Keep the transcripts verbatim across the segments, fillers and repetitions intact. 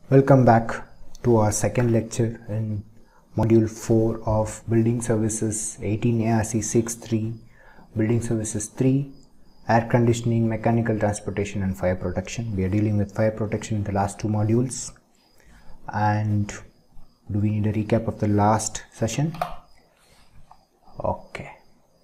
Welcome back to our second lecture in module four of Building Services eighteen A R C six three, Building Services three, Air Conditioning, Mechanical Transportation and Fire Protection. We are dealing with fire protection in the last two modules. And do we need a recap of the last session? Okay.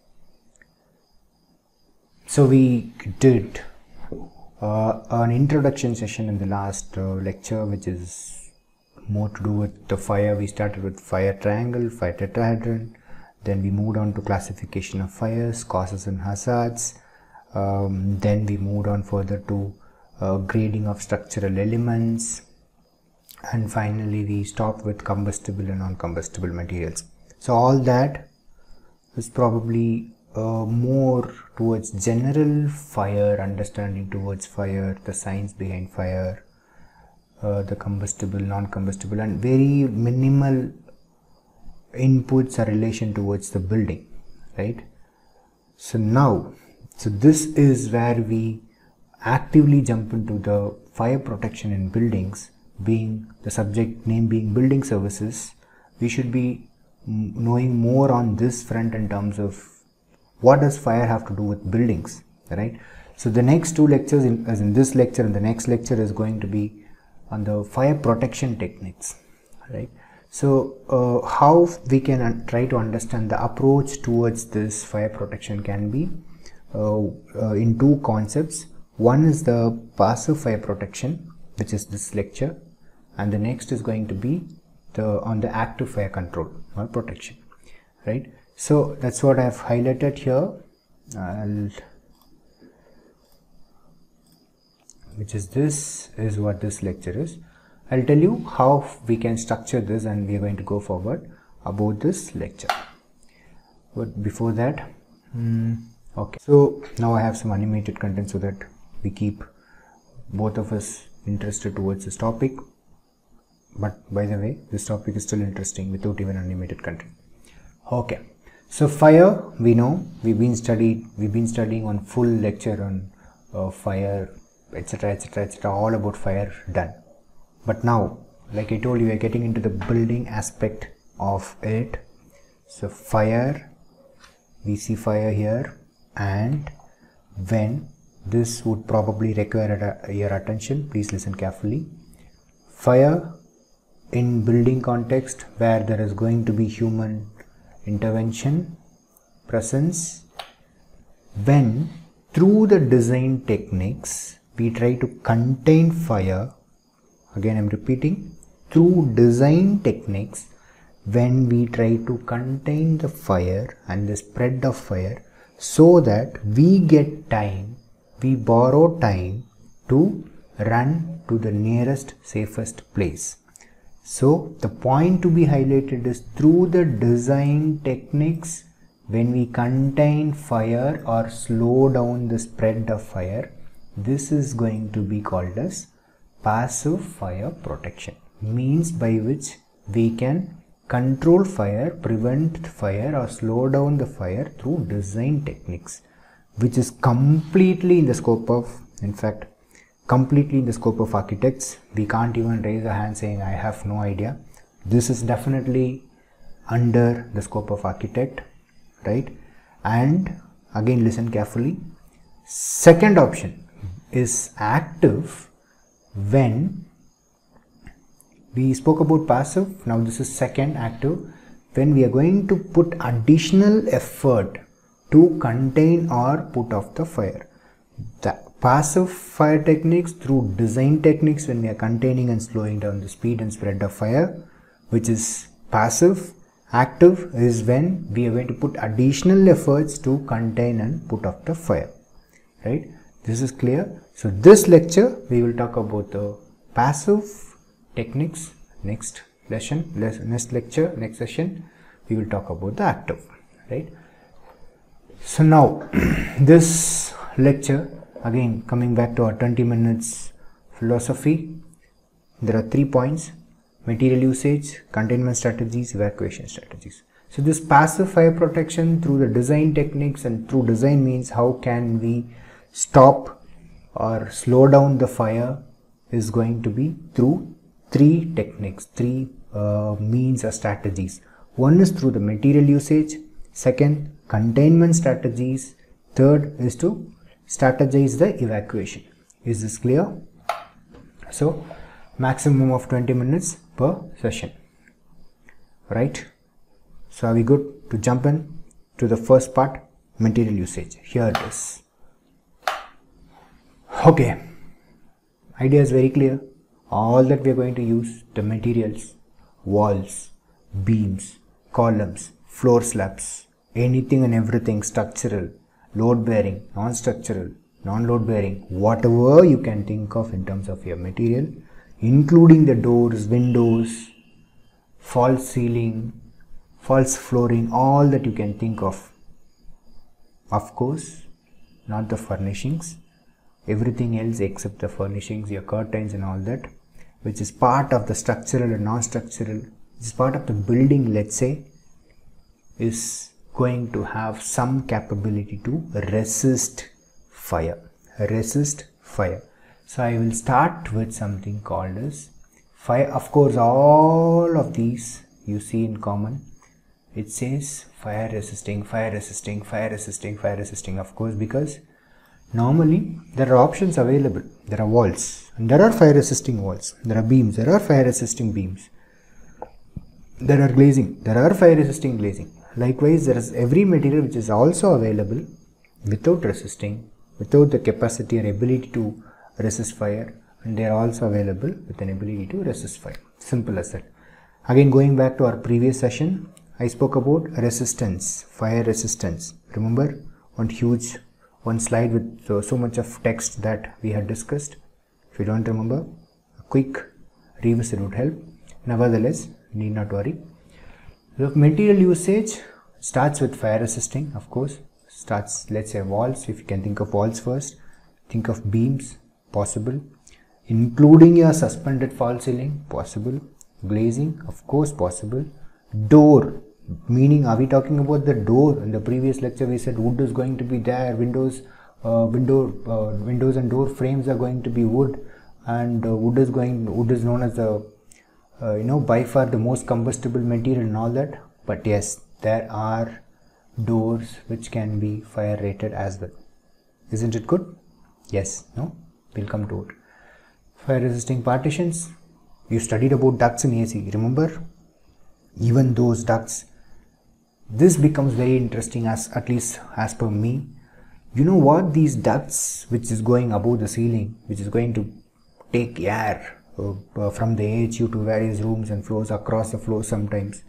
So we did Uh, an introduction session in the last uh, lecture, which is more to do with the fire. We started with fire triangle, fire tetrahedron, then we moved on to classification of fires, causes and hazards. Um, then we moved on further to uh, grading of structural elements, and finally we stopped with combustible and non-combustible materials. So all that is probably Uh, more towards general fire understanding, towards fire, the science behind fire, uh, the combustible, non-combustible, and very minimal inputs or relation towards the building, right? So now, so this is where we actively jump into the fire protection in buildings, being the subject name being building services. We should be knowing more on this front in terms of what does fire have to do with buildings, right? So the next two lectures, in, as in this lecture and the next lecture, is going to be on the fire protection techniques, right? So uh, how we can try to understand the approach towards this fire protection can be uh, uh, in two concepts. One is the passive fire protection, which is this lecture, and the next is going to be the on the active fire control or protection, right? So that's what I have highlighted here, I'll, which is this is what this lecture is. I'll tell you how we can structure this, and we are going to go forward about this lecture. But before that, hmm, okay. So now I have some animated content so that we keep both of us interested towards this topic. But by the way, this topic is still interesting without even animated content. Okay. So fire, we know we've been studied we've been studying on full lecture on uh, fire, etc, etc, etc, all about fire done. But now, like I told you, we are getting into the building aspect of it. So fire, we see fire here, and when this would probably require your attention, please listen carefully. Fire in building context, where there is going to be human intervention, presence, when through the design techniques we try to contain fire. Again I'm repeating, through design techniques, when we try to contain the fire and the spread of fire, so that we get time, we borrow time to run to the nearest safest place. So the point to be highlighted is through the design techniques, when we contain fire or slow down the spread of fire, this is going to be called as passive fire protection, means by which we can control fire, prevent fire or slow down the fire through design techniques, which is completely in the scope of, in fact, completely in the scope of architects. We can't even raise a hand saying I have no idea. This is definitely under the scope of architect, right? And again listen carefully. Second option is active. When we spoke about passive, now this is second, active, when we are going to put additional effort to contain or put off the fire. The passive fire techniques through design techniques, when we are containing and slowing down the speed and spread of fire, which is passive. Active is when we are going to put additional efforts to contain and put off the fire, right? This is clear. So this lecture we will talk about the passive techniques. Next lesson, next lecture, next session we will talk about the active, right? So now this lecture, again coming back to our twenty minutes philosophy, there are three points: material usage, containment strategies, evacuation strategies. So this passive fire protection through the design techniques, and through design means how can we stop or slow down the fire, is going to be through three techniques, three uh, means or strategies. One is through the material usage, second containment strategies, third is to strategize the evacuation. Is this clear? So maximum of twenty minutes per session, right? So are we good to jump in to the first part, material usage? Here it is. Okay, idea is very clear. All that we are going to use, the materials, walls, beams, columns, floor slabs, anything and everything structural, load bearing, non-structural, non-load bearing, whatever you can think of in terms of your material, including the doors, windows, false ceiling, false flooring, all that you can think of. Of course, not the furnishings, everything else except the furnishings, your curtains and all that, which is part of the structural and non-structural, which is part of the building, let's say, is going to have some capability to resist fire. Resist fire. So I will start with something called as fire. Of course, all of these you see in common. It says fire resisting, fire resisting, fire resisting, fire resisting. Of course, because normally there are options available. There are walls, and there are fire resisting walls. There are beams, there are fire resisting beams. There are glazing, there are fire resisting glazing. Likewise, there is every material which is also available without resisting, without the capacity or ability to resist fire, and they are also available with an ability to resist fire. Simple as that. Again, going back to our previous session, I spoke about resistance, fire resistance. Remember one huge one slide with so, so much of text that we had discussed? If you don't remember, a quick revisit would help. Nevertheless, need not worry. The material usage starts with fire resisting, of course. Starts, let's say, walls. If you can think of walls first, think of beams, possible. Including your suspended false ceiling, possible. Glazing, of course, possible. Door, meaning are we talking about the door? In the previous lecture we said wood is going to be there, windows uh, window uh, windows and door frames are going to be wood, and uh, wood is going wood is known as the uh, you know by far the most combustible material and all that. But yes, there are doors which can be fire rated as well. Isn't it good? Yes, no, we'll come to it. Fire resisting partitions, you studied about ducts in A C, remember? Even those ducts, this becomes very interesting, as at least as per me. You know what, these ducts which is going above the ceiling, which is going to take air uh, from the A H U to various rooms and floors, across the floor sometimes.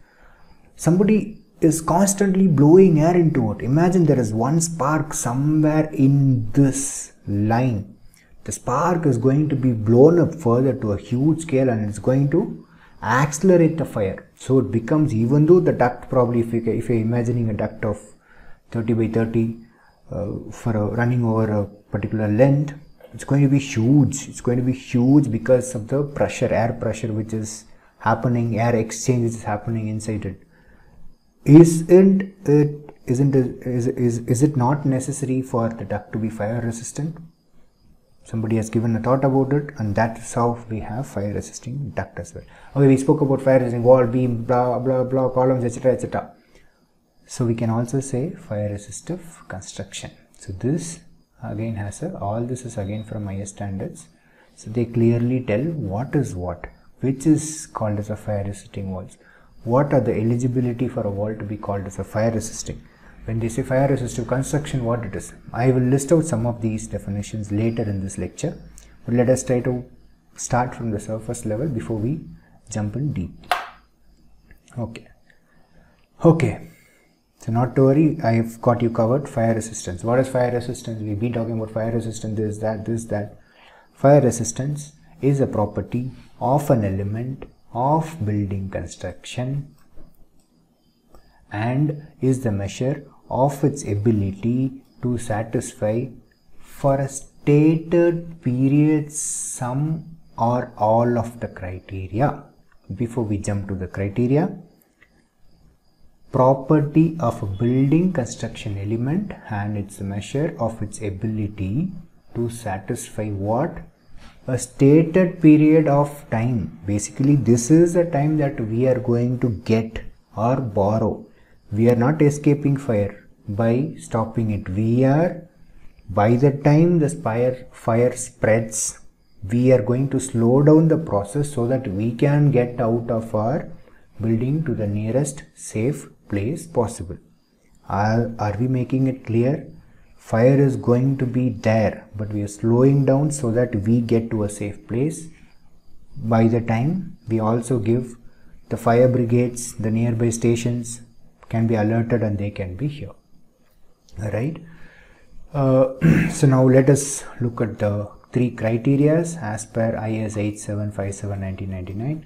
Somebody is constantly blowing air into it. Imagine there is one spark somewhere in this line. The spark is going to be blown up further to a huge scale, and it's going to accelerate the fire. So it becomes, even though the duct, probably if, you, if you're imagining a duct of thirty by thirty uh, for a, running over a particular length, it's going to be huge. It's going to be huge because of the pressure, air pressure which is happening, air exchange which is happening inside it. Isn't it, isn't it, is, is, is it not necessary for the duct to be fire resistant? Somebody has given a thought about it, and that's how we have fire resisting duct as well. Okay, we spoke about fire resisting wall, beam, blah blah blah, columns, etc, et cetera. So we can also say fire resistive construction. So this again has a, all this is again from I S standards. So they clearly tell what is what, which is called as a fire resisting walls. What are the eligibility for a wall to be called as a fire resisting? When they say fire resistive construction, what it is? I will list out some of these definitions later in this lecture, but let us try to start from the surface level before we jump in deep. Okay. Okay. So not to worry, I have got you covered. Fire resistance. What is fire resistance? We've been talking about fire resistance, this, that, this, that. Fire resistance is a property of an element of building construction and is the measure of its ability to satisfy for a stated period some or all of the criteria. Before we jump to the criteria, property of a building construction element and its measure of its ability to satisfy what? a stated period of time. Basically, this is the time that we are going to get or borrow. We are not escaping fire by stopping it. We are, by the time the fire, fire spreads, we are going to slow down the process so that we can get out of our building to the nearest safe place possible. Are, are we making it clear? Fire is going to be there, but we are slowing down so that we get to a safe place. By the time we also give the fire brigades, the nearby stations can be alerted and they can be here. Alright. Uh, so now let us look at the three criteria as per I S eight seven five seven nineteen ninety-nine.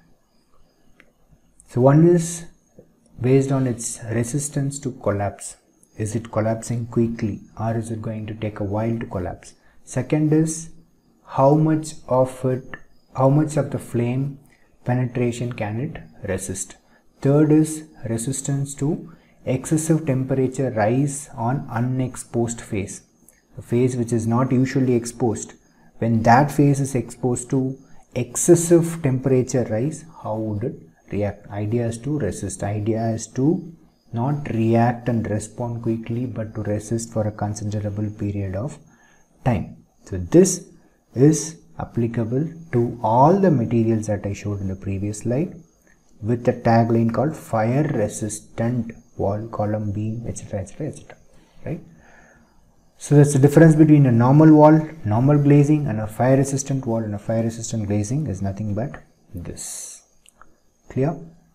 So one is based on its resistance to collapse. Is it collapsing quickly or is it going to take a while to collapse? Second is how much of it, how much of the flame penetration can it resist? Third is resistance to excessive temperature rise on unexposed phase. A phase which is not usually exposed. When that phase is exposed to excessive temperature rise, how would it react? Idea is to resist. Idea is to not react and respond quickly, but to resist for a considerable period of time. So this is applicable to all the materials that I showed in the previous slide with the tagline called fire resistant wall, column, beam, etc, etc, etc, right? So that's the difference between a normal wall, normal glazing, and a fire resistant wall. And a fire resistant glazing is nothing but this. Clear?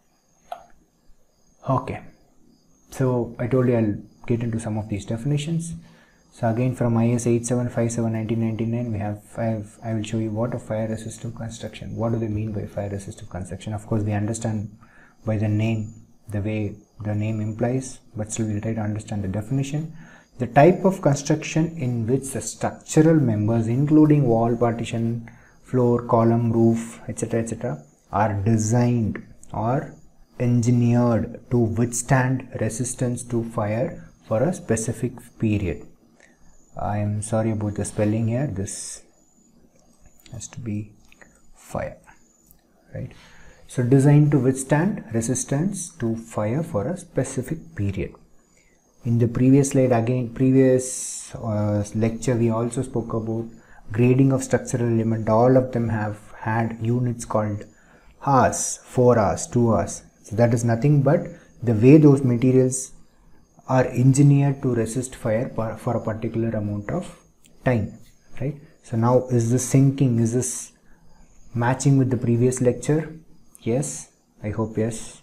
Okay. So I told you I'll get into some of these definitions. So again, from I S eight seven five seven nineteen ninety-nine, we have five. I will show you what a fire resistive construction. What do they mean by fire resistive construction? Of course, we understand by the name, the way the name implies, but still we'll try to understand the definition. The type of construction in which the structural members, including wall, partition, floor, column, roof, etc, et cetera, are designed or engineered to withstand resistance to fire for a specific period. I am sorry about the spelling here. This has to be fire, right? So designed to withstand resistance to fire for a specific period. In the previous slide, again, previous uh, lecture, we also spoke about grading of structural element. All of them have had units called hours, four hours, two hours. So that is nothing but the way those materials are engineered to resist fire for, for a particular amount of time, right? So now, is this syncing? Is this matching with the previous lecture? Yes, I hope yes.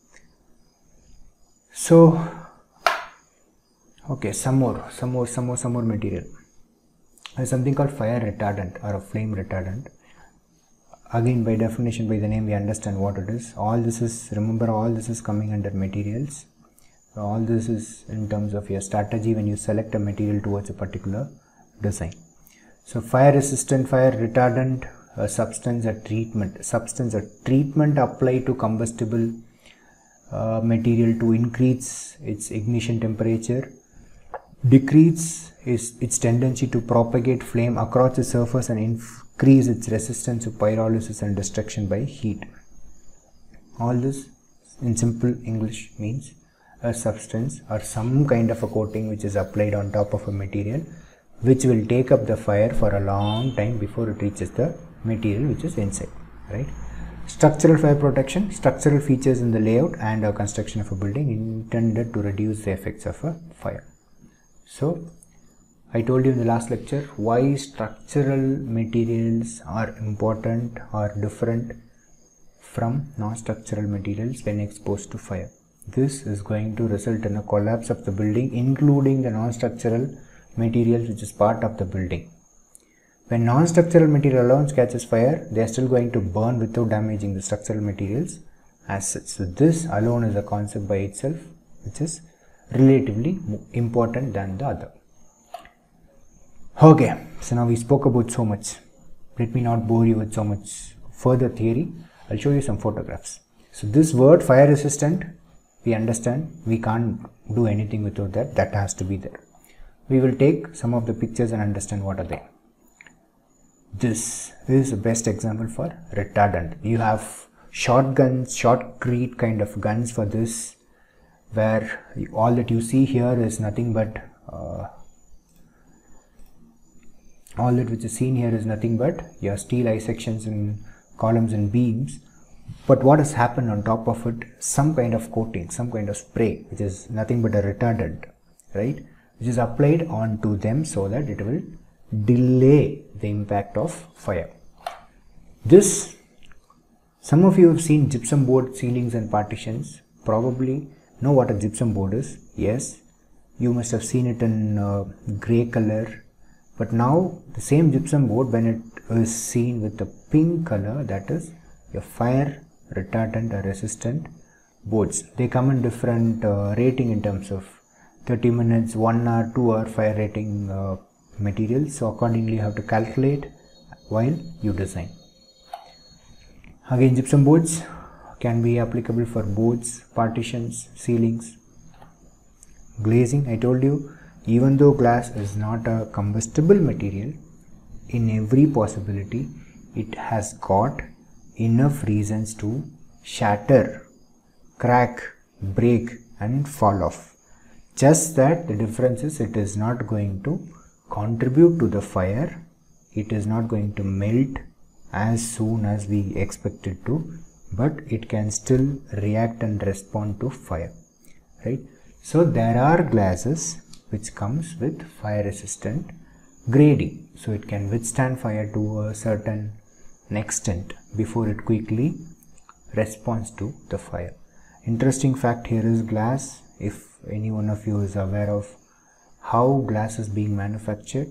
So, okay, some more, some more, some more, some more material. There's something called fire retardant or a flame retardant. Again, by definition, by the name, we understand what it is. All this is, remember, all this is coming under materials. So all this is in terms of your strategy when you select a material towards a particular design. So fire resistant, fire retardant, a substance, a treatment, substance, a treatment applied to combustible uh, material to increase its ignition temperature, decrease its, its tendency to propagate flame across the surface, and increase its resistance to pyrolysis and destruction by heat. All this in simple English means a substance or some kind of a coating which is applied on top of a material which will take up the fire for a long time before it reaches the material which is inside, right? Structural fire protection, structural features in the layout and a construction of a building intended to reduce the effects of a fire. So I told you in the last lecture why structural materials are important or different from non-structural materials when exposed to fire. This is going to result in a collapse of the building, including the non-structural materials which is part of the building. When non-structural material alone catches fire, they are still going to burn without damaging the structural materials as such. So this alone is a concept by itself which is relatively important than the other. Okay, so now we spoke about so much. Let me not bore you with so much further theory. I'll show you some photographs. So this word fire resistant, we understand, we can't do anything without that, that has to be there. We will take some of the pictures and understand what are they. this is the best example for retardant. You have shotguns, shotcrete kind of guns for this, where all that you see here is nothing but uh, all that which is seen here is nothing but your steel eye sections and columns and beams. But what has happened on top of it? Some kind of coating, some kind of spray, which is nothing but a retardant, right? Which is applied onto them so that it will delay the impact of fire. This, some of you have seen gypsum board ceilings and partitions, probably know what a gypsum board is. Yes, you must have seen it in uh, grey color, but now the same gypsum board, when it is seen with the pink color, that is your fire retardant or resistant boards. They come in different uh, rating in terms of thirty minutes, one hour, two hour fire rating uh, materials. So accordingly you have to calculate while you design. Again, gypsum boards can be applicable for boards, partitions, ceilings. Glazing, I told you, even though glass is not a combustible material, in every possibility it has got enough reasons to shatter, crack, break and fall off. Just that the difference is it is not going to contribute to the fire, it is not going to melt as soon as we expect it to, but it can still react and respond to fire, right? So there are glasses which comes with fire resistant grading, so it can withstand fire to a certain extent before it quickly responds to the fire. Interesting fact here is glass. If any one of you is aware of how glass is being manufactured,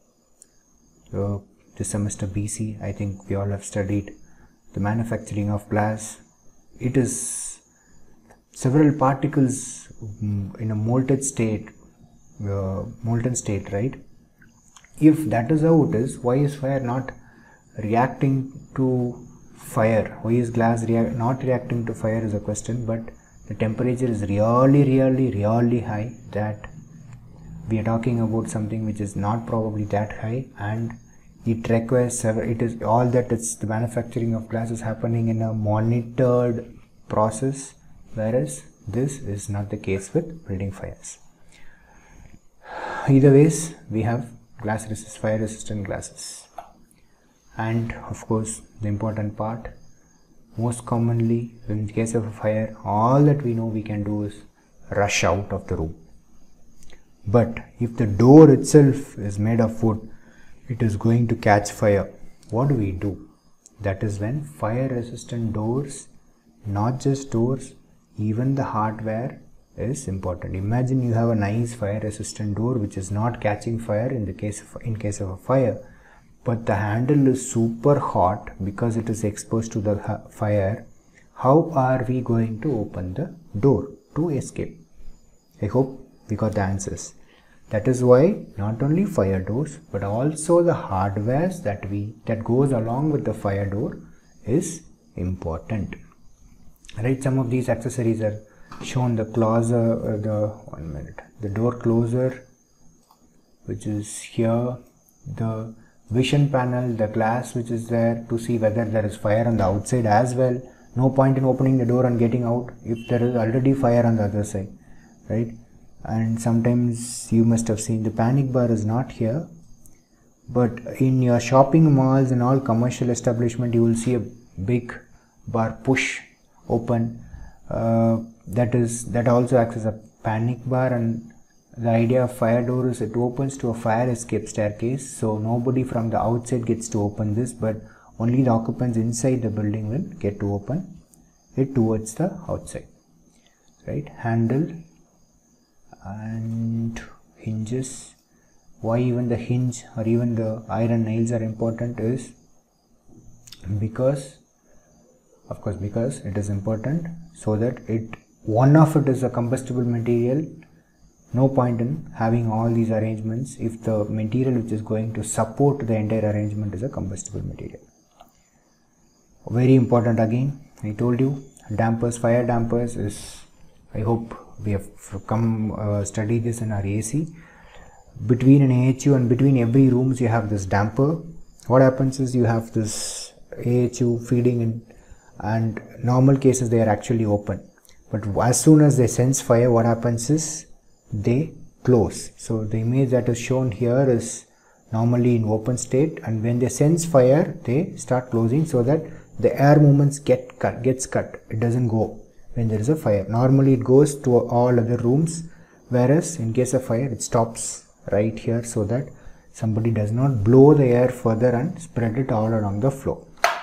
uh, this semester B C, I think we all have studied the manufacturing of glass. It is several particles in a molten state, uh, molten state, right? If that is how it is, why is fire not reacting to fire? Why is glass rea not reacting to fire is a question, but the temperature is really really really high, that we are talking about something which is not probably that high, and it requires several, it is all that it's the manufacturing of glass is happening in a monitored process, whereas this is not the case with building fires. Either ways, we have glass resist fire resistant glasses. And of course the important part, most commonly in case of a fire, all that we know we can do is rush out of the room. But if the door itself is made of wood, it is going to catch fire. What do we do? That is when fire resistant doors, not just doors, even the hardware is important. Imagine you have a nice fire resistant door which is not catching fire in the case of, in case of a fire, but the handle is super hot because it is exposed to the fire. How are we going to open the door to escape? I hope we got the answers. That is why not only fire doors, but also the hardwares that we that goes along with the fire door is important, right? Some of these accessories are shown. The closer, uh, the one minute, the door closer, which is here, the vision panel, the glass which is there to see whether there is fire on the outside as well. No point in opening the door and getting out if there is already fire on the other side, right? And sometimes you must have seen the panic bar is not here, but in your shopping malls and all commercial establishment you will see a big bar push open. Uh, that is that also acts as a panic bar, and the idea of fire door is it opens to a fire escape staircase, so nobody from the outside gets to open this, but only the occupants inside the building will get to open it towards the outside, right? Handle and hinges. Why even the hinge or even the iron nails are important is because, of course, because it is important so that it one of it is a combustible material. No point in having all these arrangements if the material which is going to support the entire arrangement is a combustible material. Very important again, I told you, dampers, fire dampers is, I hope we have come uh, study this in our A C. Between an A H U and between every rooms you have this damper, what happens is you have this A H U feeding in, and normal cases they are actually open, but as soon as they sense fire, what happens is they close. So the image that is shown here is normally in open state, and when they sense fire they start closing so that the air movements get cut, gets cut. It doesn't go when there is a fire. Normally it goes to all other rooms, whereas in case of fire it stops right here so that somebody does not blow the air further and spread it all along the floor.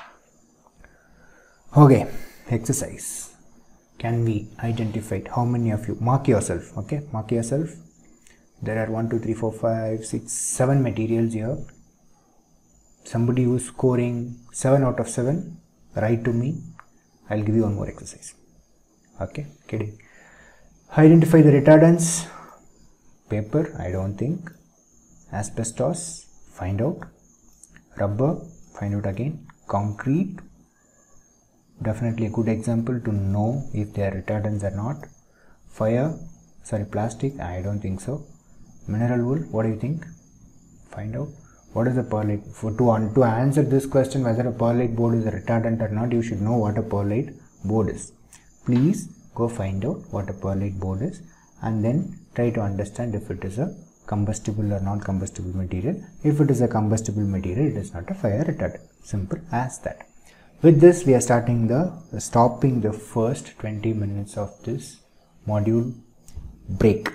Okay, exercise. Can we identify how many of you, mark yourself, okay, mark yourself. There are one, two, three, four, five, six, seven materials here. Somebody who's scoring seven out of seven, write to me. I'll give you one more exercise. Okay, kidding. Identify the retardants. Paper, I don't think. Asbestos, find out. Rubber, find out again. Concrete, definitely a good example to know if they are retardants or not. Fire, sorry, plastic, I don't think so. Mineral wool, what do you think? Find out. What is a perlite? For to, to answer this question whether a perlite board is a retardant or not, you should know what a perlite board is. Please go find out what a perlite board is and then try to understand if it is a combustible or non-combustible material. If it is a combustible material, it is not a fire retardant. Simple as that. With this, we are starting the stopping the first twenty minutes of this module break.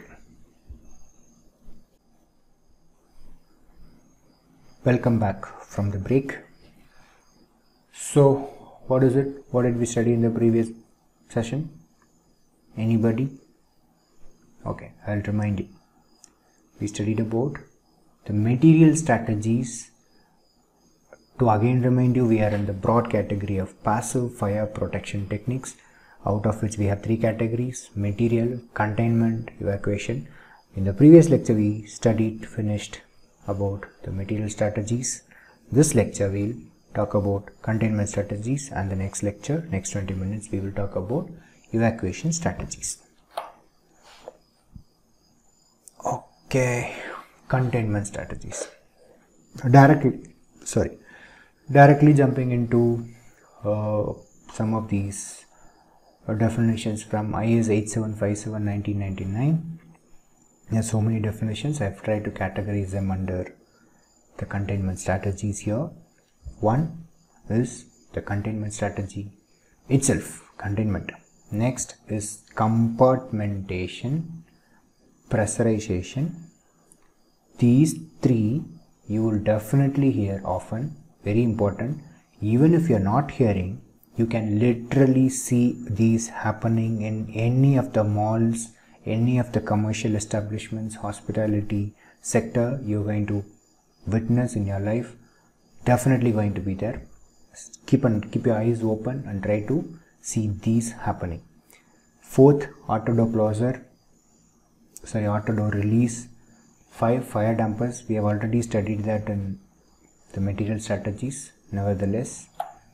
Welcome back from the break. So, what is it? What did we study in the previous session? Anybody? Okay, I'll remind you. We studied about the material strategies. To again remind you, we are in the broad category of passive fire protection techniques, out of which we have three categories: material, containment, evacuation. In the previous lecture, we studied, finished about the material strategies. This lecture we'll talk about containment strategies, and the next lecture, next twenty minutes, we will talk about evacuation strategies. Okay, containment strategies. Directly, sorry, directly jumping into uh, some of these uh, definitions from I S eighty-seven fifty-seven nineteen ninety-nine. There are so many definitions. I've tried to categorize them under the containment strategies here. One is the containment strategy itself, containment. Next is compartmentation, pressurization. These three you will definitely hear often, very important. Even if you're not hearing, you can literally see these happening in any of the malls, any of the commercial establishments, hospitality sector you're going to witness in your life. Definitely going to be there. Keep on keep your eyes open and try to see these happening. Fourth, auto door closer, sorry, auto door release. Five, fire dampers. We have already studied that in the material strategies. Nevertheless,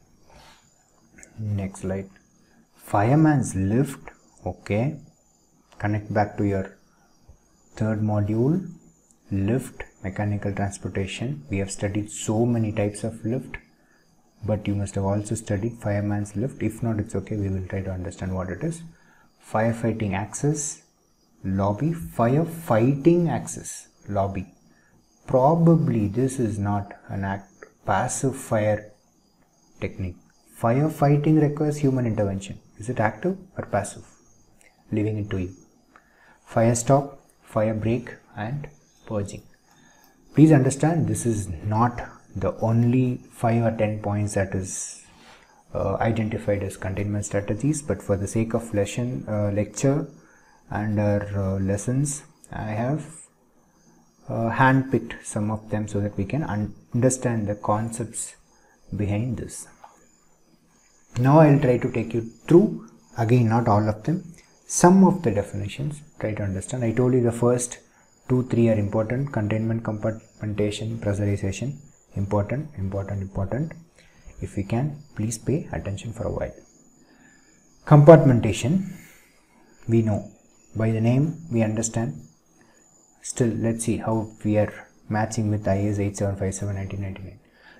next slide. Fireman's lift. Okay, connect back to your third module. Lift, mechanical transportation. We have studied so many types of lift, but you must have also studied fireman's lift. If not, it's okay, we will try to understand what it is. Firefighting access, lobby. Firefighting access, lobby. Probably this is not an act passive fire technique. Firefighting requires human intervention. Is it active or passive? Leaving it to you. Fire stop, fire break, and purging. Please understand, this is not the only five or ten points that is uh, identified as containment strategies, but for the sake of lesson, uh, lecture and our uh, lessons, I have uh, handpicked some of them so that we can un understand the concepts behind this. Now I will try to take you through, again not all of them, some of the definitions. Try to understand. I told you the first two, three are important: containment, compartmentation, pressurization. Important, important, important. If we can, please pay attention for a while. Compartmentation, we know. By the name, we understand. Still, let's see how we are matching with I S eighty-seven fifty-seven nineteen ninety-nine.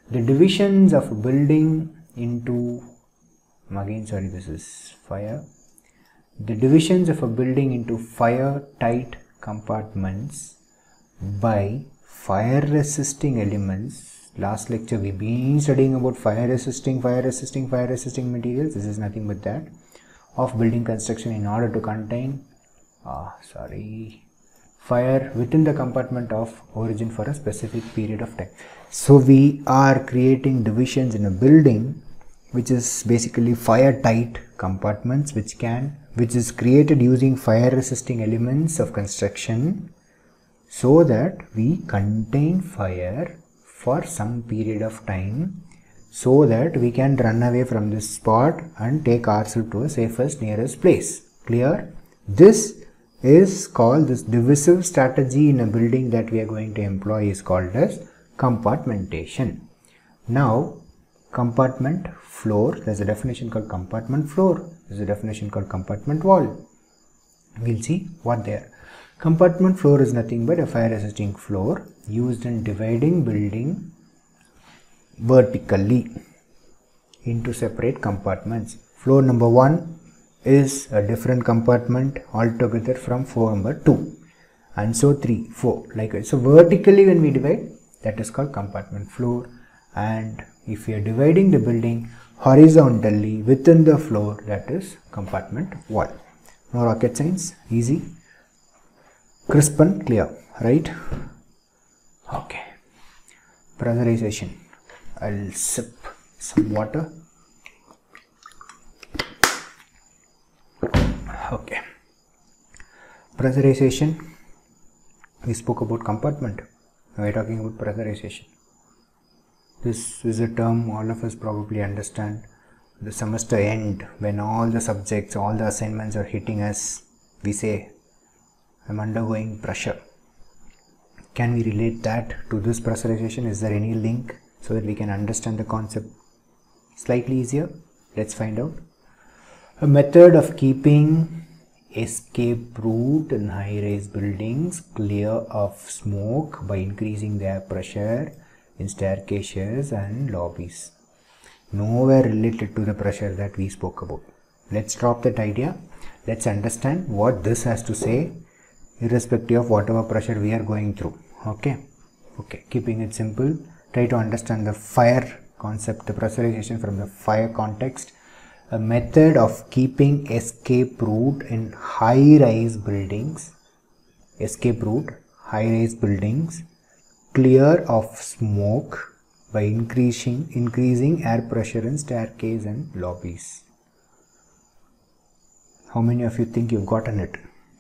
The divisions of a building into, again sorry, this is fire. The divisions of a building into fire tight compartments by fire resisting elements. Last lecture we've been studying about fire resisting, fire resisting, fire resisting materials. This is nothing but that of building construction in order to contain, ah, sorry, fire within the compartment of origin for a specific period of time. So we are creating divisions in a building which is basically fire tight compartments which can which is created using fire resisting elements of construction so that we contain fire for some period of time so that we can run away from this spot and take ourselves to a safest nearest place. Clear? This is called, this divisive strategy in a building that we are going to employ is called as compartmentation. Now compartment floor, there's a definition called compartment floor, there's a definition called compartment wall. We'll see what they are. Compartment floor is nothing but a fire resisting floor used in dividing building vertically into separate compartments. Floor number one is a different compartment altogether from floor number two, and so three, four, like that. So vertically when we divide, that is called compartment floor, and if we are dividing the building horizontally within the floor, that is compartment wall. No rocket science, easy, crisp and clear, right? Okay. Pressurization. I'll sip some water. Okay. Pressurization. We spoke about compartment. Now we are talking about pressurization. This is a term all of us probably understand. The semester end, when all the subjects, all the assignments are hitting us, we say, I'm undergoing pressure. Can we relate that to this pressurization? Is there any link so that we can understand the concept slightly easier? Let's find out. A method of keeping escape route in high-rise buildings clear of smoke by increasing the air pressure in staircases and lobbies. Nowhere related to the pressure that we spoke about. Let's drop that idea. Let's understand what this has to say irrespective of whatever pressure we are going through. Okay. Okay. Keeping it simple, try to understand the fire concept, the pressurization from the fire context. A method of keeping escape route in high-rise buildings, escape route, high-rise buildings clear of smoke by increasing increasing air pressure in staircase and lobbies. How many of you think you've gotten it?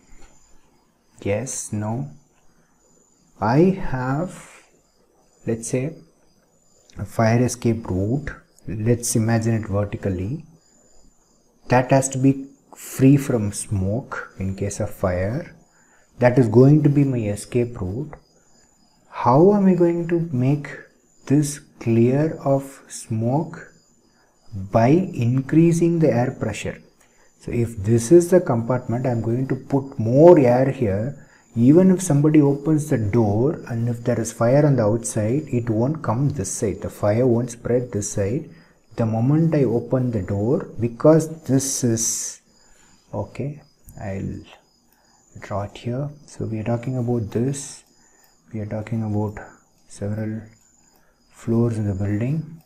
Yes, no? I have, let's say, a fire escape route. Let's imagine it vertically. That has to be free from smoke in case of fire. That is going to be my escape route. How am I going to make this clear of smoke? By increasing the air pressure. So if this is the compartment, I am going to put more air here. Even if somebody opens the door and if there is fire on the outside, it won't come this side. The fire won't spread this side. The moment I open the door, because this is, okay, I'll draw it here. So we are talking about this. We are talking about several floors in the building,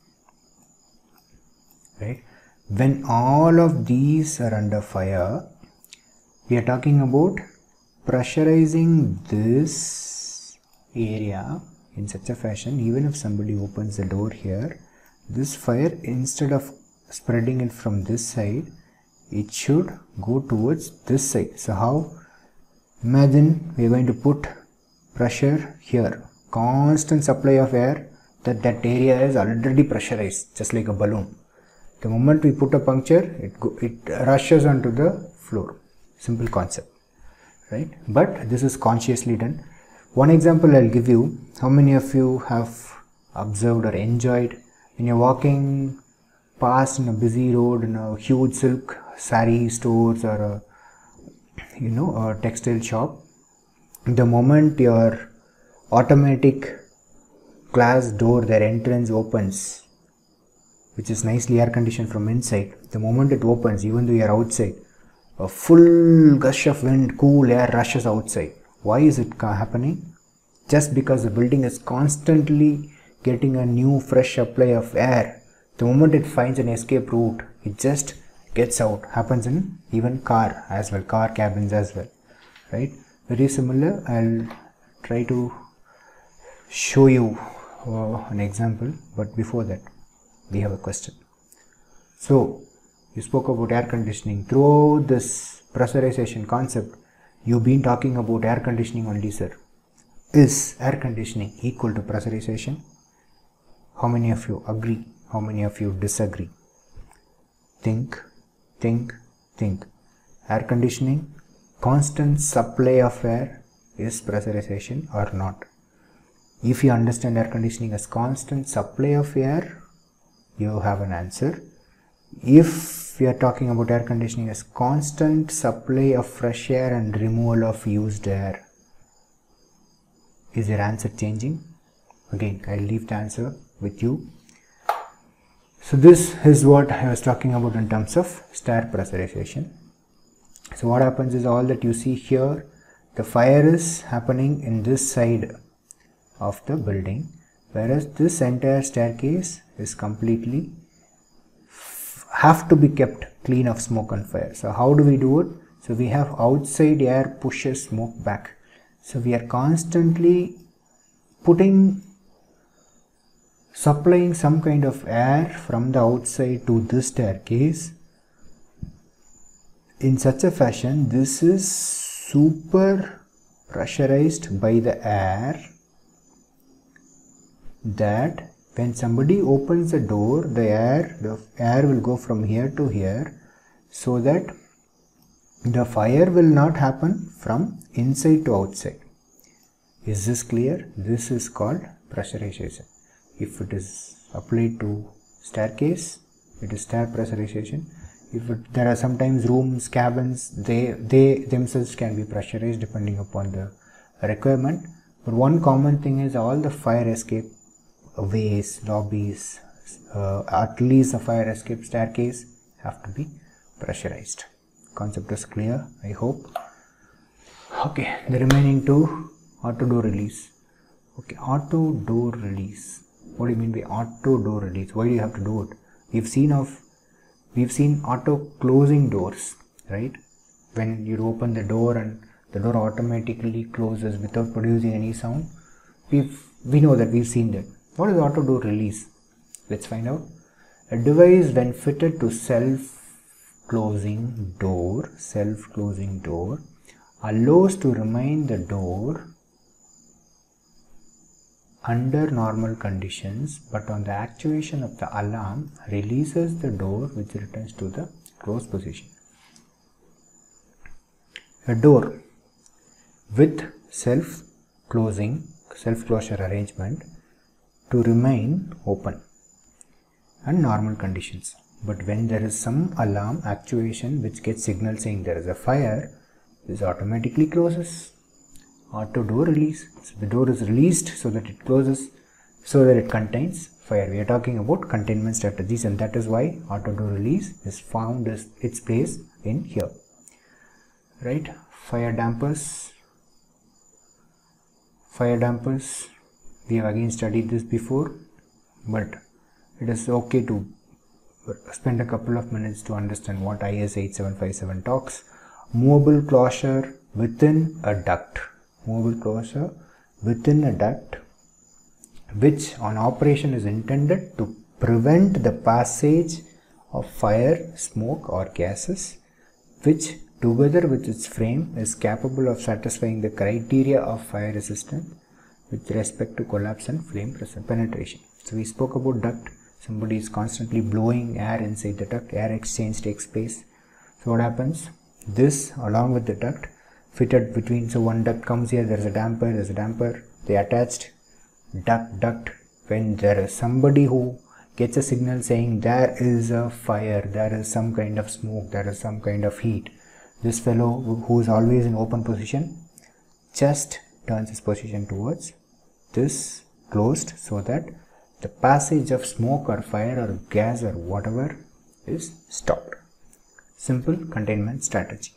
right? When all of these are under fire, we are talking about pressurizing this area in such a fashion, even if somebody opens the door here, this fire, instead of spreading it from this side, it should go towards this side. So how? Imagine we are going to put pressure here, constant supply of air, that that area is already pressurized, just like a balloon. The moment we put a puncture, it go, it rushes onto the floor. Simple concept, right? But this is consciously done. One example I'll give you. How many of you have observed or enjoyed when you're walking past in a busy road in a huge silk sari stores or a, you know, a textile shop? The moment your automatic glass door, their entrance opens, which is nicely air conditioned from inside, the moment it opens, even though you are outside, a full gush of wind, cool air rushes outside. Why is it happening? Just because the building is constantly getting a new fresh supply of air. The moment it finds an escape route, it just gets out. Happens in even car as well, car cabins as well, right? Very similar. I'll try to show you uh, an example, but before that we have a question. So you spoke about air conditioning. Throughout this pressurization concept, you've been talking about air conditioning only, sir. Is air conditioning equal to pressurization? How many of you agree? How many of you disagree? Think, think, think. Air conditioning, constant supply of air, is pressurization or not? If you understand air conditioning as constant supply of air, you have an answer. If we are talking about air conditioning as constant supply of fresh air and removal of used air, is your answer changing? Again, I'll leave the answer with you. So this is what I was talking about in terms of stair pressurization. So what happens is, all that you see here, the fire is happening in this side of the building, whereas this entire staircase is completely have to be kept clean of smoke and fire. So how do we do it? So we have outside air pushes smoke back. So we are constantly putting supplying some kind of air from the outside to this staircase in such a fashion this is super pressurized by the air, that when somebody opens the door, the air the air will go from here to here, so that the fire will not happen from inside to outside. Is this clear? This is called pressurization. If it is applied to staircase, it is stair pressurization. If it, there are sometimes rooms, cabins, they they themselves can be pressurized depending upon the requirement. But one common thing is all the fire escape ways, lobbies, uh, at least the fire escape staircase have to be pressurized. Concept is clear, I hope. Okay, the remaining two, auto door release. Okay, auto door release. What do you mean by auto door release? Why do you have to do it? We've seen of we've seen auto closing doors, right? When you open the door and the door automatically closes without producing any sound. We've we know that we've seen that. What is auto door release? Let's find out. A device when fitted to self-closing door, self-closing door, allows to remain the door under normal conditions, but on the actuation of the alarm releases the door which returns to the closed position. A door with self-closing, self-closure arrangement to remain open and normal conditions, but when there is some alarm actuation which gets signal saying there is a fire, this automatically closes. Auto door release. So the door is released so that it closes, so that it contains fire. We are talking about containment strategies, and that is why auto door release is found as its place in here, right? Fire dampers. Fire dampers, we have again studied this before, but it is okay to spend a couple of minutes to understand what I S eight seven five seven talks. Movable closure within a duct. Movable closure within a duct, which on operation is intended to prevent the passage of fire, smoke or gases, which together with its frame is capable of satisfying the criteria of fire resistance with respect to collapse and flame penetration. So we spoke about duct. Somebody is constantly blowing air inside the duct, air exchange takes place. So what happens? This along with the duct fitted between, so one duct comes here, there is a damper, there is a damper, they attached duct, duct. When there is somebody who gets a signal saying there is a fire, there is some kind of smoke, there is some kind of heat, this fellow who is always in open position just turns his position towards this closed so that the passage of smoke or fire or gas or whatever is stopped. Simple containment strategy.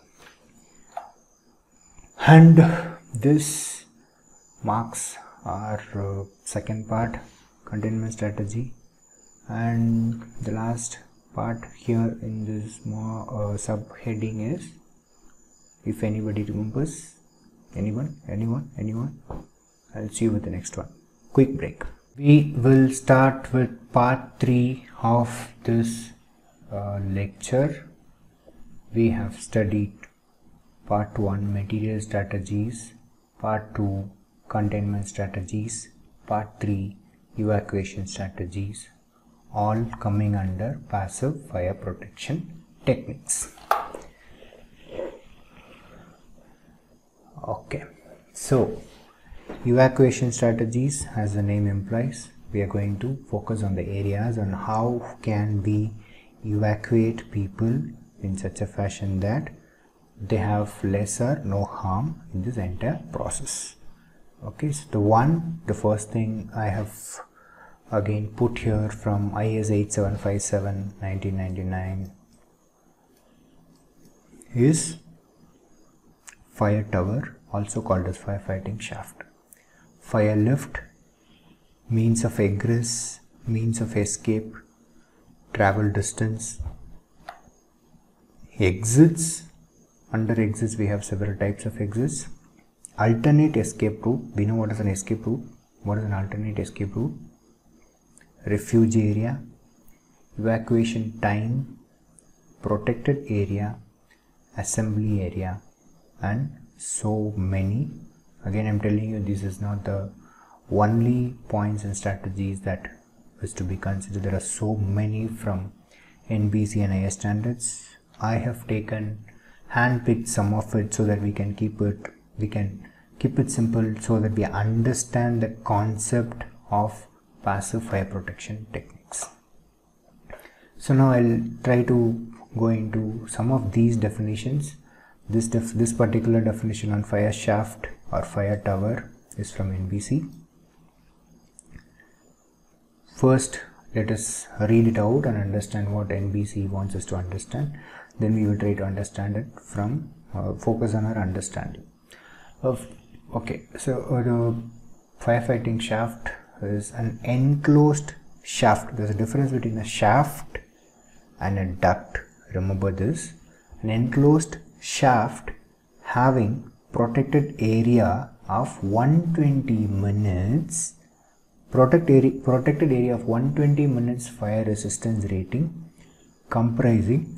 And this marks our uh, second part, containment strategy. And the last part here in this more uh, subheading is, if anybody remembers, anyone, anyone, anyone, I'll see you with the next one. Quick break. We will start with part three of this uh, lecture. We have studied part one, material strategies, part two, containment strategies, part three, evacuation strategies, all coming under passive fire protection techniques. Okay, so evacuation strategies, as the name implies, we are going to focus on the areas on how can we evacuate people in such a fashion that they have less or no harm in this entire process. Okay, so the one, the first thing I have again put here from I S eight seven five seven nineteen ninety-nine is fire tower, also called as firefighting shaft. Fire lift, means of egress, means of escape, travel distance. Exits, under exits we have several types of exits. Alternate escape route, we know what is an escape route. What is an alternate escape route? Refuge area, evacuation time, protected area, assembly area, and so many. Again, I'm telling you, this is not the only points and strategies that is to be considered. There are so many from N B C and I S standards. I have taken, handpicked some of it so that we can keep it, we can keep it simple so that we understand the concept of passive fire protection techniques. So now I'll try to go into some of these definitions. This def this particular definition on fire shaft or fire tower is from N B C. First, let us read it out and understand what N B C wants us to understand. Then we will try to understand it from uh, focus on our understanding of. Okay, so uh, the firefighting shaft is an enclosed shaft. There's a difference between a shaft and a duct. Remember this. An enclosed shaft having protected area of one hundred twenty minutes, protect area, protected area of one hundred twenty minutes fire resistance rating, comprising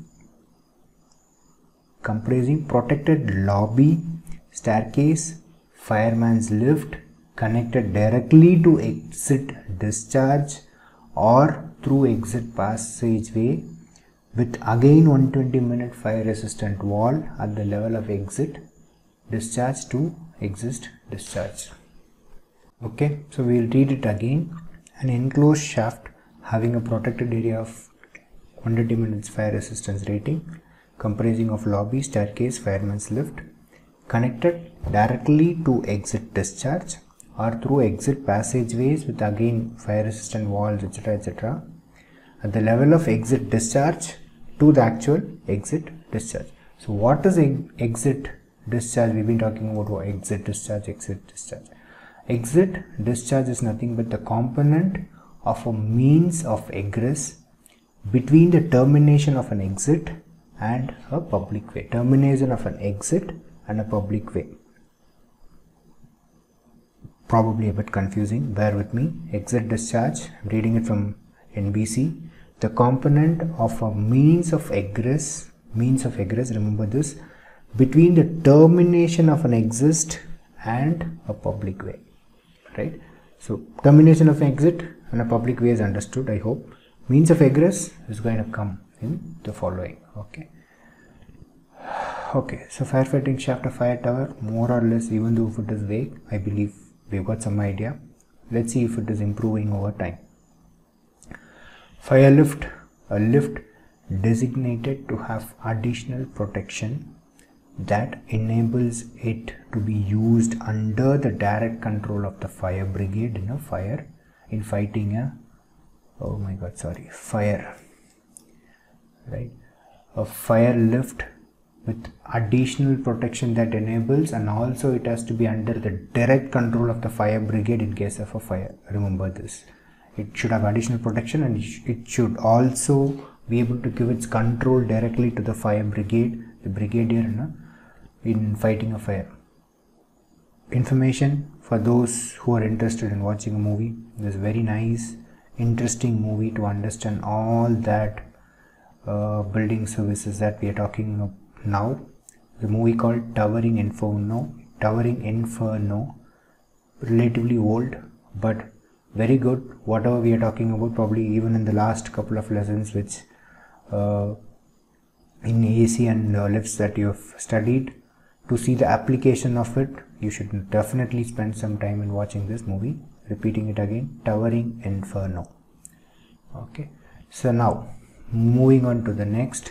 comprising protected lobby, staircase, fireman's lift, connected directly to exit discharge or through exit passageway, with again one hundred twenty minute fire resistant wall at the level of exit discharge to exit discharge. Okay, so we will read it again. An enclosed shaft having a protected area of one hundred twenty minutes fire resistance rating, comprising of lobby, staircase, fireman's lift, connected directly to exit discharge or through exit passageways with again fire resistant walls, etc, etc, at the level of exit discharge to the actual exit discharge. So what is exit discharge? We've been talking about what exit discharge, exit discharge. Exit discharge is nothing but the component of a means of egress between the termination of an exit and a public way. Termination of an exit and a public way. Probably a bit confusing, bear with me. Exit discharge, I'm reading it from N B C. The component of a means of egress, means of egress, remember this, between the termination of an exit and a public way, right? So termination of exit and a public way is understood, I hope. Means of egress is going to come in the following. Okay. Okay, so firefighting shaft or fire tower, more or less, even though if it is vague, I believe we've got some idea. Let's see if it is improving over time. Fire lift, a lift designated to have additional protection that enables it to be used under the direct control of the fire brigade in a fire, in fighting a, oh my god, sorry, fire, right? A fire lift with additional protection that enables, and also it has to be under the direct control of the fire brigade in case of a fire. Remember this. It should have additional protection, and it should also be able to give its control directly to the fire brigade, the brigadier in, a, in fighting a fire. Information for those who are interested in watching a movie. This very nice, interesting movie to understand all that uh, building services that we are talking about now. The movie called Towering Inferno. Towering Inferno, relatively old but very good. Whatever we are talking about, probably even in the last couple of lessons which uh, in A C and uh, lifts that you have studied, to see the application of it, you should definitely spend some time in watching this movie. Repeating it again, Towering Inferno. Okay, so now moving on to the next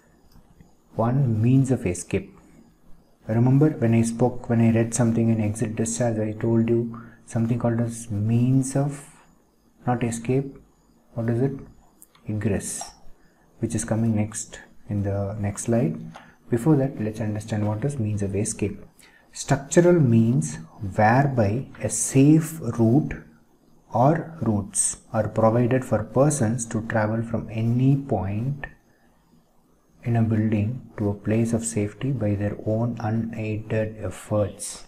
one, means of escape. Remember when I spoke, when I read something in exit discharge, I told you something called as means of, not escape, what is it? Egress, which is coming next in the next slide. Before that, let's understand what is means of escape. Structural means whereby a safe route or routes are provided for persons to travel from any point in a building to a place of safety by their own unaided efforts.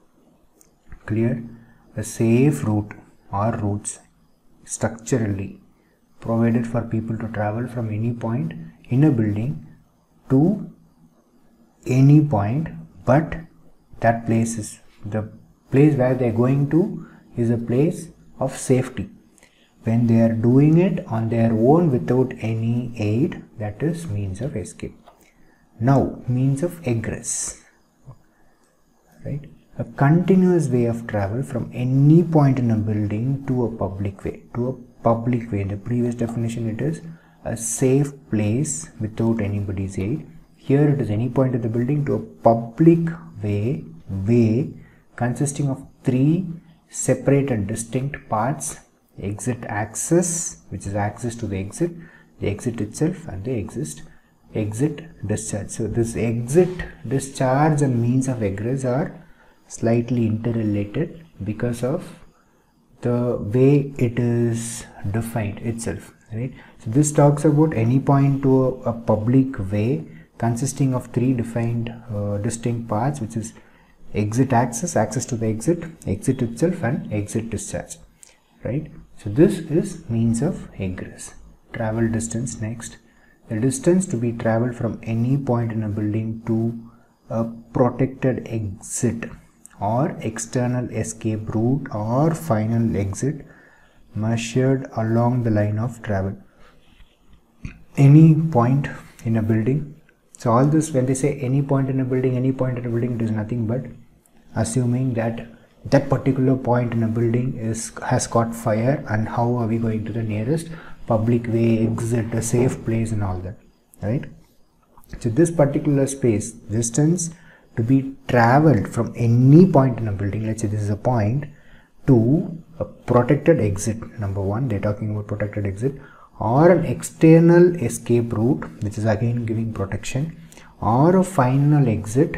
Clear? A safe route or routes structurally provided for people to travel from any point in a building to any point, but that place is, the place where they are going to is a place of safety. When they are doing it on their own without any aid, that is means of escape. Now, means of egress, right? A continuous way of travel from any point in a building to a public way. To a public way, in the previous definition it is a safe place without anybody's aid. Here it is any point of the building to a public way, way consisting of three separate and distinct parts: exit access, which is access to the exit, the exit itself, and the exit exit discharge. So this exit, discharge and means of egress are slightly interrelated because of the way it is defined itself, right? So this talks about any point to a, a public way consisting of three defined uh, distinct parts, which is exit access, access to the exit, exit itself, and exit discharge, right? So this is means of egress. Travel distance next. The distance to be traveled from any point in a building to a protected exit or external escape route or final exit measured along the line of travel. Any point in a building. So all this, when they say any point in a building, any point in a building, it is nothing but assuming that that particular point in a building is has caught fire, and how are we going to the nearest public way, exit, a safe place, and all that, right? So this particular space, distance to be traveled from any point in a building, let's say this is a point, to a protected exit, number one, they're talking about protected exit, or an external escape route, which is again giving protection, or a final exit,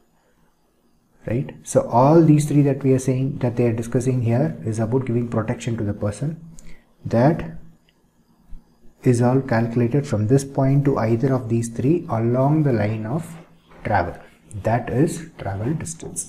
right? So all these three that we are saying, that they are discussing here, is about giving protection to the person. That is all calculated from this point to either of these three along the line of travel. That is travel distance.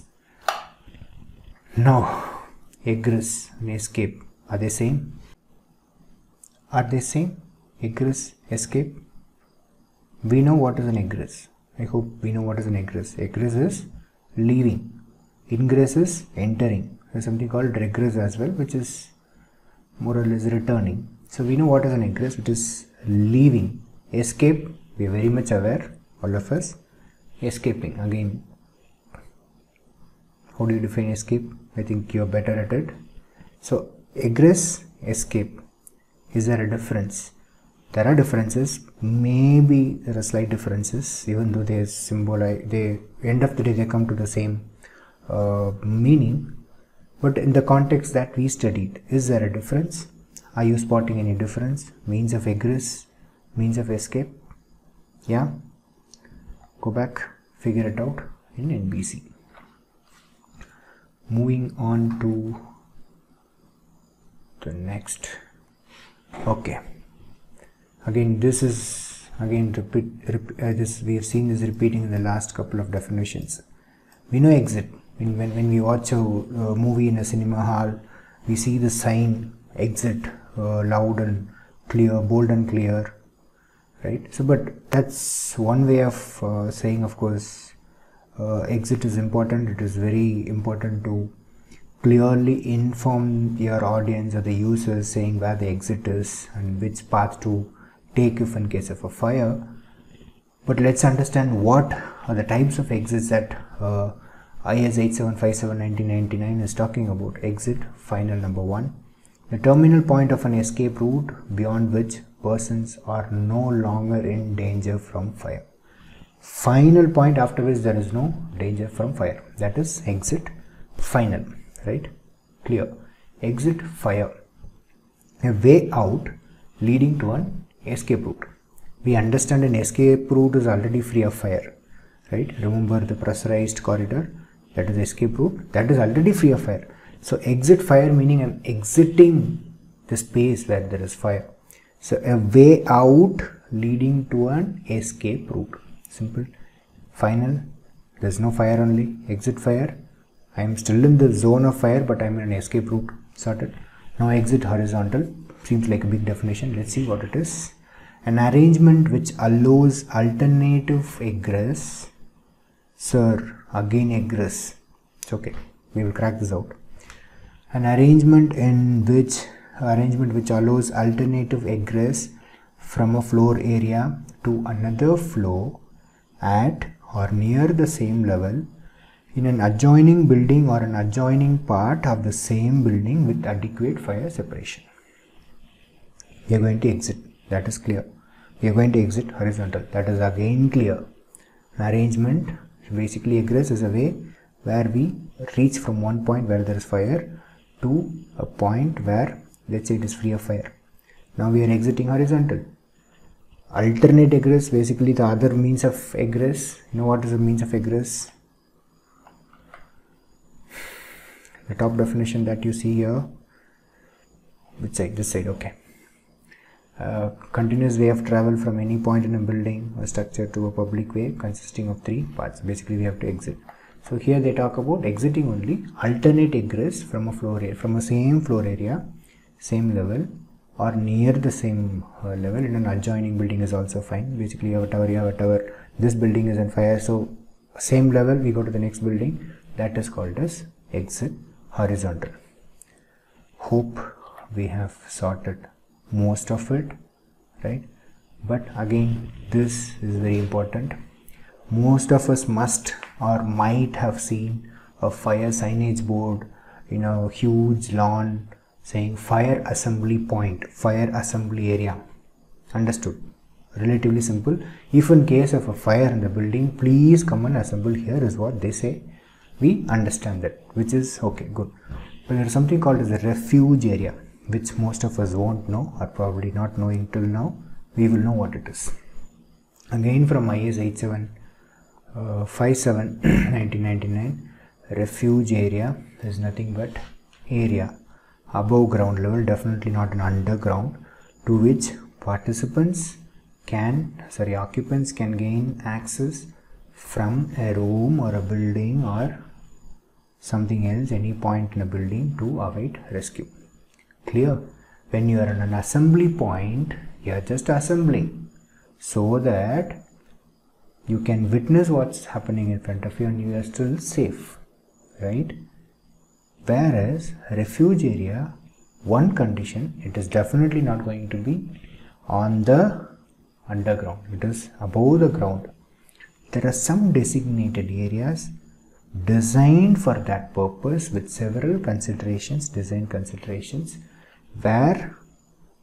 Now, egress and escape, are they same? Are they same? Egress, escape. We know what is an egress. I hope we know what is an egress. Egress is leaving. Ingress is entering. There's something called regress as well, which is more or less returning. So we know what is an egress, which is leaving. Escape, we are very much aware, all of us. Escaping, again, how do you define escape? I think you are better at it. So egress, escape. Is there a difference? there are differences, maybe there are slight differences, even though they symbolize, they end of the day they come to the same uh, meaning. But in the context that we studied, is there a difference? Are you spotting any difference? Means of egress, means of escape? Yeah? Go back, figure it out in N B C. Moving on to the next. Okay. Again, this is again repeat. repeat uh, this we have seen this repeating in the last couple of definitions. We know exit. When when, when we watch a uh, movie in a cinema hall, we see the sign exit uh, loud and clear, bold and clear, right? So, but that's one way of uh, saying. Of course, uh, exit is important. It is very important to clearly inform your audience or the users, saying where the exit is and which path to take if in case of a fire. But let's understand what are the types of exits that uh, I S eighty-seven fifty-seven nineteen ninety-nine is talking about. Exit final number one, the terminal point of an escape route beyond which persons are no longer in danger from fire. Final point after which there is no danger from fire, that is exit final, right? Clear. Exit fire, a way out leading to an escape route. We understand an escape route is already free of fire, right? Remember the pressurized corridor, that is escape route, that is already free of fire. So exit fire meaning I'm exiting the space where there is fire. So a way out leading to an escape route. Simple. Final, there's no fire only. Exit fire, I am still in the zone of fire but I am in an escape route. Sorted. Now exit horizontal, seems like a big definition. Let's see what it is. An arrangement which allows alternative egress. Sir, again egress. It's okay. We will crack this out. An arrangement in which arrangement which allows alternative egress from a floor area to another floor at or near the same level in an adjoining building or an adjoining part of the same building with adequate fire separation. We are going to exit. That is clear. We are going to exit horizontal. That is again clear. An arrangement, basically egress is a way where we reach from one point where there is fire to a point where, let's say, it is free of fire. Now we are exiting horizontal. Alternate egress, basically the other means of egress. You know what is the means of egress? The top definition that you see here. Which side? This side, okay. Uh, continuous way of travel from any point in a building or structure to a public way consisting of three parts. Basically we have to exit. So here they talk about exiting only. Alternate egress from a floor area, from a same floor area, same level or near the same uh, level in an adjoining building is also fine. Basically whatever you have, whatever this building is on fire, so same level we go to the next building, that is called as exit horizontal. Hope we have sorted most of it, right? But again, this is very important. Most of us must or might have seen a fire signage board in a huge lawn saying fire assembly point, fire assembly area. Understood? Relatively simple. If in case of a fire in the building, please come and assemble here is what they say. We understand that, which is okay, good. But there is something called as a refuge area, which most of us won't know or probably not knowing till now. We will know what it is. Again from I S eighty-seven fifty-seven nineteen ninety-nine, refuge area is nothing but area above ground level, definitely not an underground, to which participants can, sorry, occupants can gain access from a room or a building or something else, any point in a building to await rescue. Clear? When you are in an assembly point, you are just assembling so that you can witness what's happening in front of you and you are still safe, right? Whereas refuge area, one condition, it is definitely not going to be on the underground, it is above the ground. There are some designated areas designed for that purpose with several considerations, design considerations, where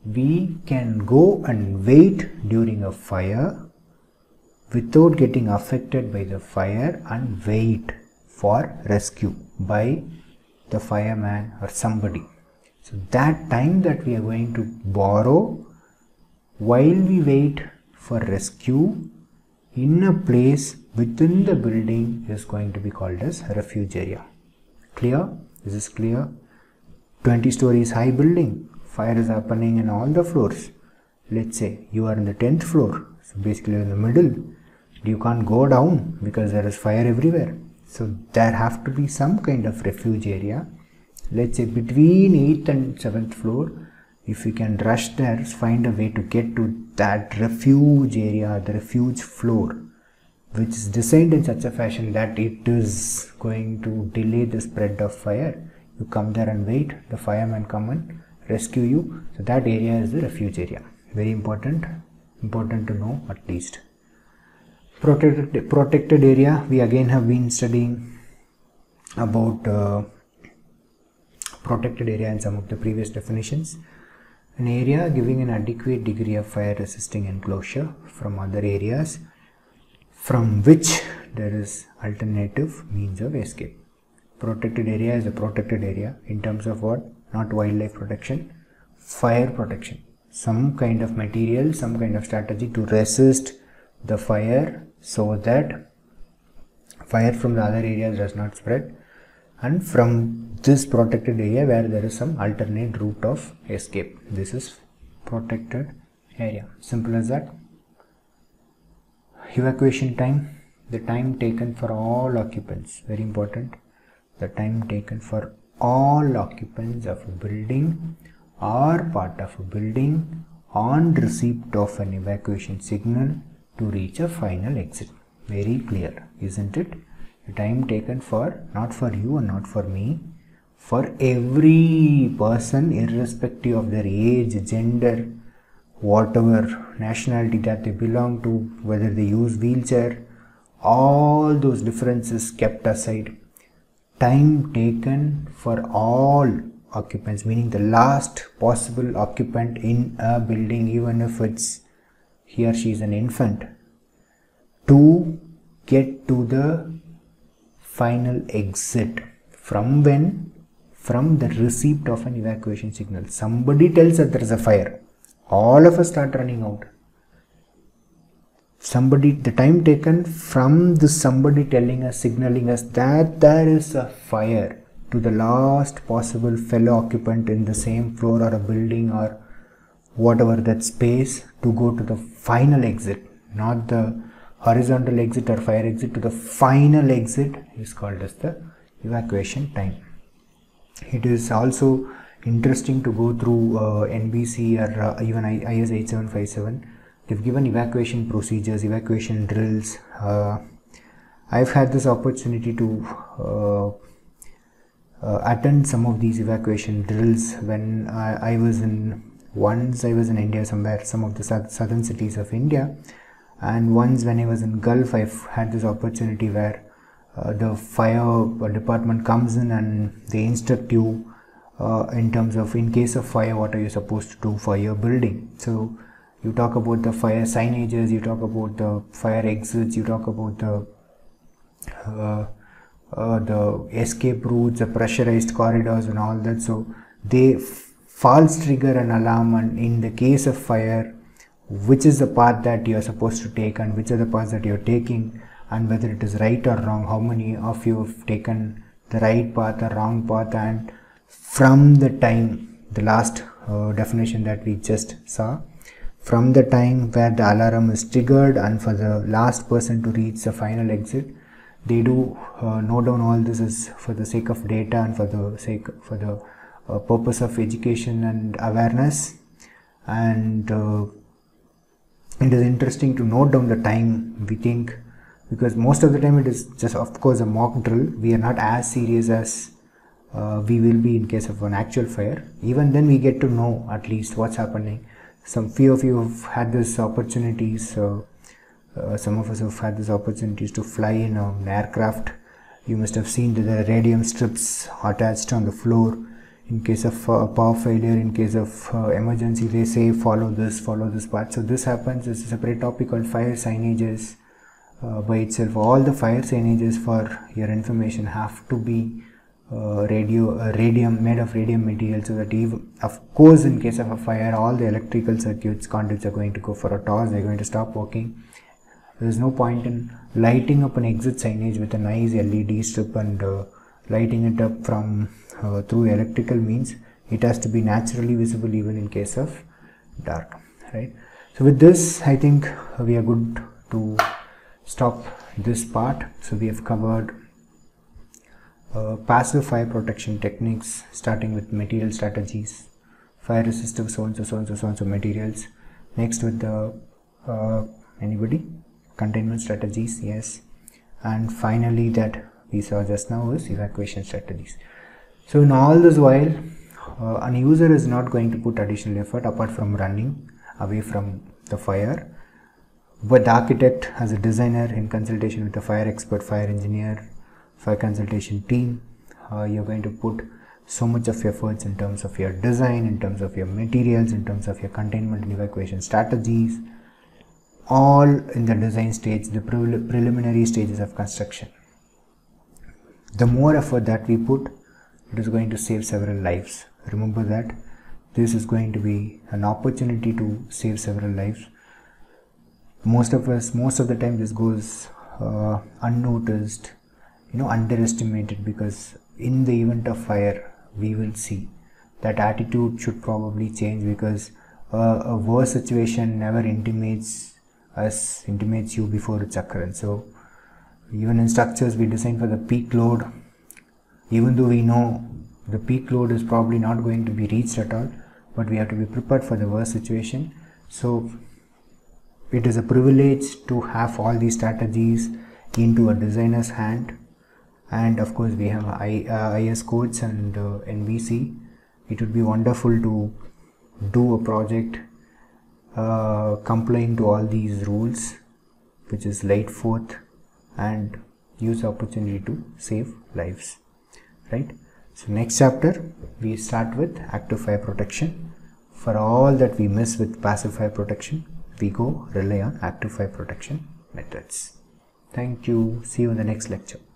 we can go and wait during a fire without getting affected by the fire and wait for rescue by the fireman or somebody. So that time that we are going to borrow while we wait for rescue in a place within the building is going to be called as refuge area. Clear? This is clear? twenty stories high building, fire is happening in all the floors. Let's say you are in the tenth floor, so basically in the middle. You can't go down because there is fire everywhere. So there have to be some kind of refuge area. Let's say between eighth and seventh floor, if you can rush there, find a way to get to that refuge area, the refuge floor, which is designed in such a fashion that it is going to delay the spread of fire. You come there and wait, the firemen come and rescue you. So that area is the refuge area. Very important, important to know at least. Protected, protected area, we again have been studying about uh, protected area in some of the previous definitions. An area giving an adequate degree of fire resisting enclosure from other areas from which there is alternative means of escape. Protected area is a protected area in terms of what? Not wildlife protection, fire protection. Some kind of material, some kind of strategy to resist the fire so that fire from the other areas does not spread, and from this protected area where there is some alternate route of escape. This is protected area. Simple as that. Evacuation time, the time taken for all occupants, very important. The time taken for all occupants of a building or part of a building on receipt of an evacuation signal to reach a final exit. Very clear, isn't it? The time taken for, not for you and not for me, for every person irrespective of their age, gender, whatever nationality that they belong to, whether they use wheelchair, all those differences kept aside. Time taken for all occupants, meaning the last possible occupant in a building, even if it's he or she is an infant, to get to the final exit. From when? From the receipt of an evacuation signal. Somebody tells that there is a fire. All of us start running out. Somebody, the time taken from the somebody telling us, signaling us that there is a fire, to the last possible fellow occupant in the same floor or a building or whatever that space to go to the final exit, not the horizontal exit or fire exit, to the final exit is called as the evacuation time. It is also interesting to go through uh, N B C or uh, even I S eight seven five seven. They've given evacuation procedures, evacuation drills. Uh, I've had this opportunity to uh, uh, attend some of these evacuation drills when I, I was in, once I was in India somewhere, some of the southern cities of India, and once when I was in Gulf, I've had this opportunity where uh, the fire department comes in and they instruct you uh, in terms of, in case of fire, what are you supposed to do for your building. So you talk about the fire signages, you talk about the fire exits, you talk about the uh, uh, the escape routes, the pressurized corridors and all that. So they false trigger an alarm, and in the case of fire, which is the path that you are supposed to take and which are the paths that you are taking, and whether it is right or wrong, how many of you have taken the right path or wrong path. And from the time, the last uh, definition that we just saw, from the time where the alarm is triggered and for the last person to reach the final exit, they do uh, note down all this is for the sake of data and for the sake for the uh, purpose of education and awareness. And uh, it is interesting to note down the time, we think, because most of the time it is just, of course, a mock drill. We are not as serious as uh, we will be in case of an actual fire. Even then we get to know at least what's happening. Some few of you have had this opportunities, uh, uh, some of us have had this opportunities to fly in an aircraft. You must have seen that there are radium strips attached on the floor. in case of uh, power failure, in case of uh, emergency, they say follow this, follow this path. So this happens. This is a separate topic called fire signages uh, by itself. All the fire signages, for your information, have to be uh, radio uh, radium made of radium material, so that even, of course, in case of a fire, all the electrical circuits, conduits are going to go for a toss. They're going to stop working. There is no point in lighting up an exit signage with a nice L E D strip and uh, lighting it up from uh, through electrical means. It has to be naturally visible even in case of dark, right? So with this, I think we are good to stop this part. So we have covered uh, passive fire protection techniques, starting with material strategies, fire resistive so and so so and so so and so materials. Next with the uh, anybody containment strategies, yes, and finally that we saw just now is evacuation strategies. So in all this while, uh, an user is not going to put additional effort apart from running away from the fire, but the architect, as a designer, in consultation with the fire expert, fire engineer, fire consultation team, uh, you're going to put so much of efforts in terms of your design, in terms of your materials, in terms of your containment and evacuation strategies, all in the design stage, the pre preliminary stages of construction. The more effort that we put, it is going to save several lives. Remember that this is going to be an opportunity to save several lives. Most of us, most of the time, this goes uh, unnoticed, you know, underestimated, because in the event of fire, we will see that attitude should probably change, because uh, a worse situation never intimates us, intimates you before its occurrence. So even in structures we design for the peak load, even though we know the peak load is probably not going to be reached at all, but we have to be prepared for the worst situation. So it is a privilege to have all these strategies into a designer's hand. And of course we have I, uh, I S codes and uh, N B C. It would be wonderful to do a project uh, complying to all these rules, which is light forth, and use the opportunity to save lives, right? So next chapter we start with active fire protection. For all that we miss with passive fire protection, we go rely on active fire protection methods. Thank you. See you in the next lecture.